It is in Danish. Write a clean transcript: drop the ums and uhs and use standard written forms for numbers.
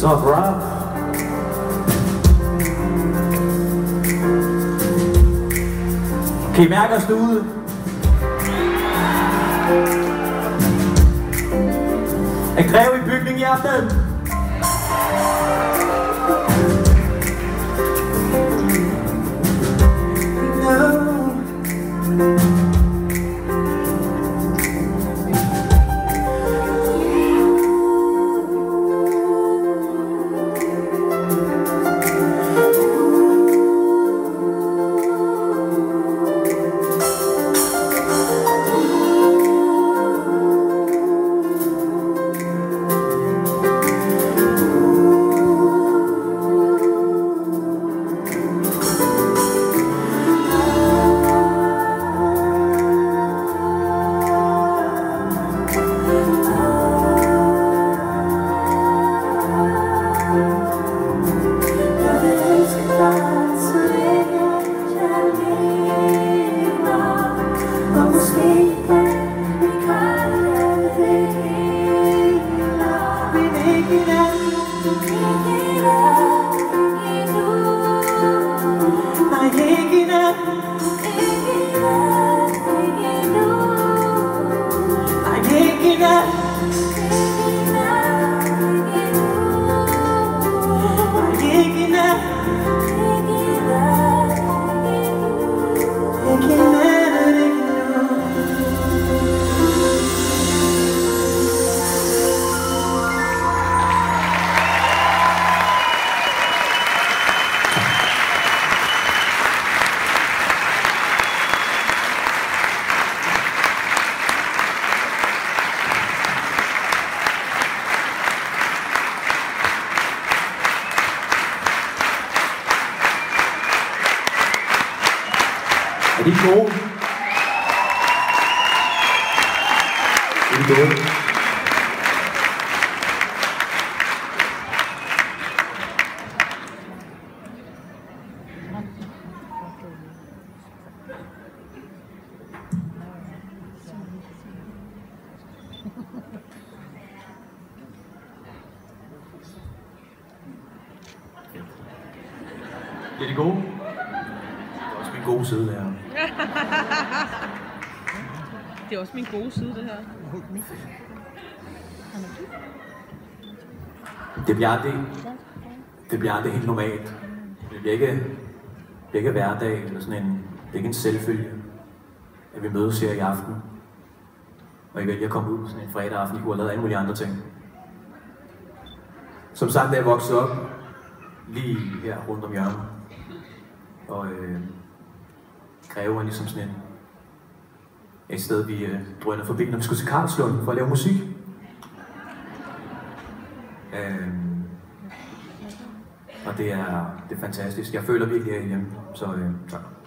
Så bra. Kan I mærke os derude? Er Greve i bygning i aften? Er de gode? Er de gode? Er de gode? Det er også min gode side, det her. Det er også min gode side, det her. Det bliver aldrig helt normalt. Det bliver ikke hverdag eller sådan en. Det er ikke en selvfølge, at vi mødes her i aften. Og I vælger at komme ud sådan en fredag aften, I kunne have lavet alle mulige andre ting. Som sagt, da jeg voksede op lige her rundt om hjørnet. Og Greve var ligesom sådan et sted, vi drønede forbi, når vi skulle til Karlslund for at lave musik. Og det er fantastisk. Jeg føler virkelig, at jeg er hjemme. Så tak.